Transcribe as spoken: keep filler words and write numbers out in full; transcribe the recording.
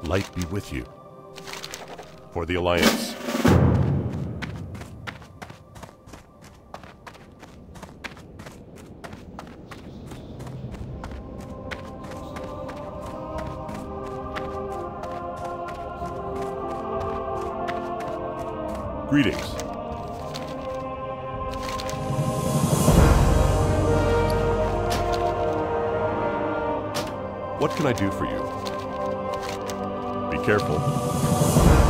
light be with you. For the Alliance. Greetings. What can I do for you? Be careful.